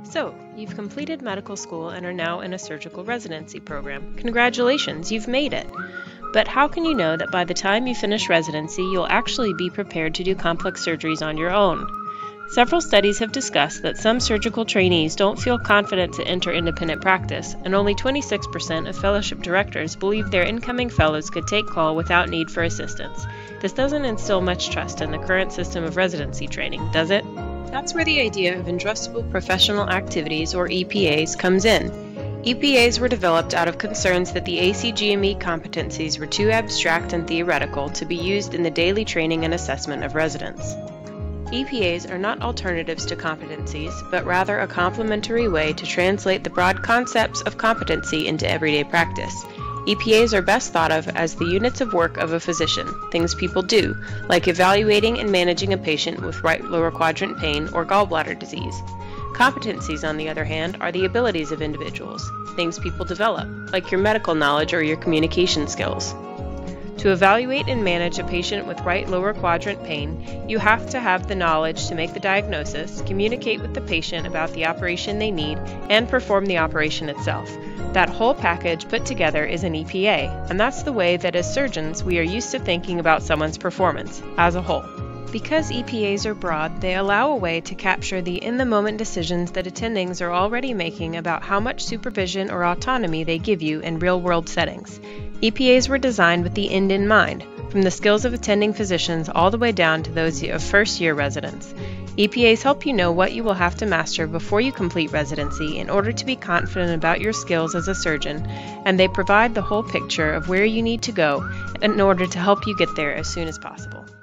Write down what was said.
So, you've completed medical school and are now in a surgical residency program. Congratulations, you've made it! But how can you know that by the time you finish residency, you'll actually be prepared to do complex surgeries on your own? Several studies have discussed that some surgical trainees don't feel confident to enter independent practice, and only 26% of fellowship directors believe their incoming fellows could take call without need for assistance. This doesn't instill much trust in the current system of residency training, does it? That's where the idea of Entrustable Professional Activities, or EPAs, comes in. EPAs were developed out of concerns that the ACGME competencies were too abstract and theoretical to be used in the daily training and assessment of residents. EPAs are not alternatives to competencies, but rather a complementary way to translate the broad concepts of competency into everyday practice. EPAs are best thought of as the units of work of a physician, things people do, like evaluating and managing a patient with right lower quadrant pain or gallbladder disease. Competencies, on the other hand, are the abilities of individuals, things people develop, like your medical knowledge or your communication skills. To evaluate and manage a patient with right lower quadrant pain, you have to have the knowledge to make the diagnosis, communicate with the patient about the operation they need, and perform the operation itself. That whole package put together is an EPA, and that's the way that as surgeons we are used to thinking about someone's performance, as a whole. Because EPAs are broad, they allow a way to capture the in-the-moment decisions that attendings are already making about how much supervision or autonomy they give you in real-world settings. EPAs were designed with the end in mind, from the skills of attending physicians all the way down to those of first-year residents. EPAs help you know what you will have to master before you complete residency in order to be confident about your skills as a surgeon, and they provide the whole picture of where you need to go in order to help you get there as soon as possible.